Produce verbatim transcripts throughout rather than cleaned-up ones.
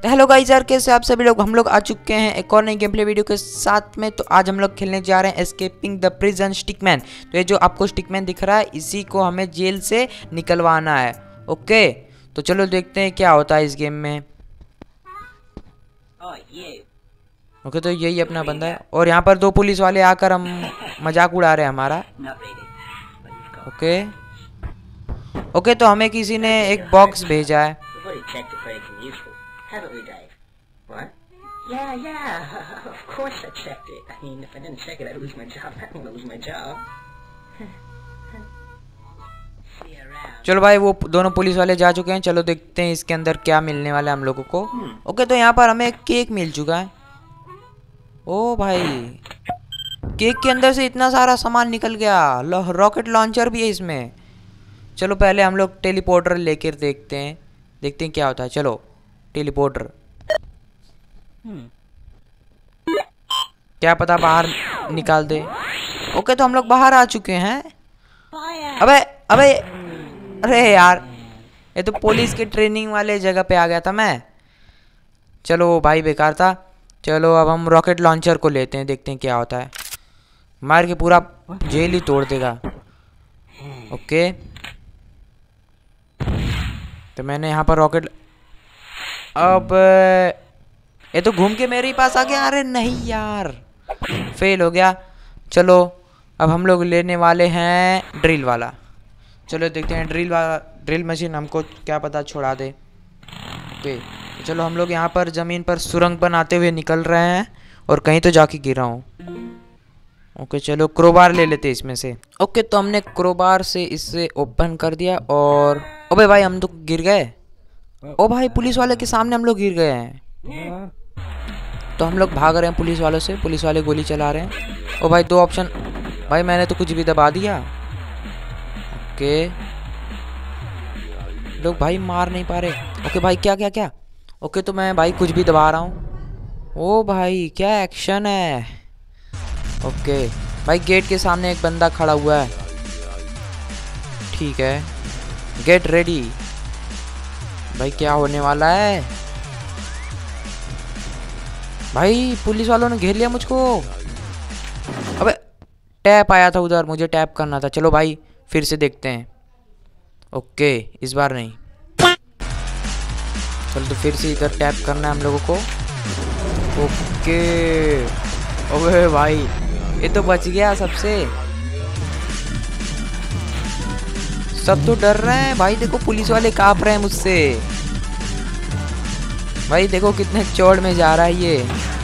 तो hello guys यार, कैसे आप सभी लोग। हम लोग आ चुके हैं एक और नई गेम प्ले वीडियो के साथ में। तो आज हम लोग खेलने जा रहे हैं एस्केपिंग द प्रिजन स्टिकमैन। तो ये जो आपको स्टिकमैन दिख रहा है, इसी को हमें जेल से निकलवाना है। ओके, तो चलो देखते हैं क्या होता है इस गेम में। ओके, तो यही अपना बंदा है और यहाँ पर दो पुलिस वाले आकर हम मजाक उड़ा रहे हैं हमारा। ओके ओके, तो हमें किसी ने एक बॉक्स भेजा है। Haven't we, Dave? What? Yeah, yeah, of course I checked it. I mean, if I didn't check it, I'd lose my job. I don't want to lose my job. See you around. चलो भाई, वो दोनों police वाले जा चुके हैं। चलो देखते हैं इसके अंदर क्या मिलने वाला है हम लोगों को। ओके, तो यहाँ पर हमें एक केक मिल चुका है। ओ भाई, केक के अंदर से इतना सारा सामान निकल गया। रॉकेट लॉन्चर भी है इसमें। चलो पहले हम लोग टेलीपोर्टर लेकर देखते हैं देखते हैं क्या होता है। चलो टेलीपोर्टर, क्या पता बाहर निकाल दे। ओके, तो हम लोग बाहर आ चुके हैं। अबे अबे अरे यार, ये तो पुलिस के ट्रेनिंग वाले जगह पे आ गया था मैं। चलो भाई, बेकार था। चलो अब हम रॉकेट लॉन्चर को लेते हैं, देखते हैं क्या होता है। मार के पूरा जेल ही तोड़ देगा। ओके, तो मैंने यहाँ पर रॉकेट, अब ये तो घूम के मेरे ही पास आ गया। अरे नहीं यार, फेल हो गया। चलो अब हम लोग लेने वाले हैं ड्रिल वाला। चलो देखते हैं ड्रिल वाला, ड्रिल मशीन हमको क्या पता छोड़ा दे। ओके, तो चलो हम लोग यहाँ पर ज़मीन पर सुरंग बनाते हुए निकल रहे हैं और कहीं तो जाके गिरा हूँ। ओके, चलो क्रोबार ले लेते इसमें से। ओके, तो हमने क्रोबार से इससे ओपन कर दिया और अबे भाई, हम तो गिर गए। ओ भाई, पुलिस वाले के सामने हम लोग गिर गए हैं। तो हम लोग भाग रहे हैं पुलिस वालों से। पुलिस वाले गोली चला रहे हैं। ओ भाई, दो ऑप्शन। भाई मैंने तो कुछ भी दबा दिया। ओके, लोग भाई मार नहीं पा रहे। ओके भाई, क्या क्या क्या। ओके, तो मैं भाई कुछ भी दबा रहा हूँ। ओ भाई, क्या एक्शन है। ओके भाई, गेट के सामने एक बंदा खड़ा हुआ है। ठीक है, गेट रेडी। भाई क्या होने वाला है। भाई पुलिस वालों ने घेर लिया मुझको। अबे टैप आया था उधर, मुझे टैप करना था। चलो भाई फिर से देखते हैं। ओके, इस बार नहीं। चलो तो फिर से इधर टैप करना है हम लोगों को। ओके, अबे भाई ये तो बच गया सबसे। सब तो डर रहे हैं भाई। देखो पुलिस वाले कांप रहे हैं मुझसे। भाई देखो कितने चौड़ में जा रहा है ये।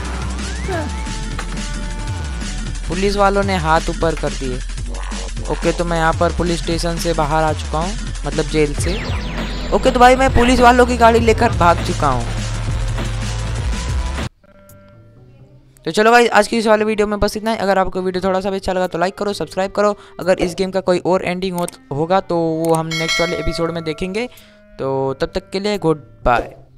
पुलिस वालों ने हाथ ऊपर कर दिए। ओके, तो मैं यहाँ पर पुलिस स्टेशन से बाहर आ चुका हूँ, मतलब जेल से। ओके, तो भाई मैं पुलिस वालों की गाड़ी लेकर भाग चुका हूँ। तो चलो भाई, आज की इस वाले वीडियो में बस इतना ही। अगर आपको वीडियो थोड़ा सा भी अच्छा लगा तो लाइक करो, सब्सक्राइब करो। अगर इस गेम का कोई और एंडिंग हो होगा तो वो हम नेक्स्ट वाले एपिसोड में देखेंगे। तो तब तक के लिए गुड बाय।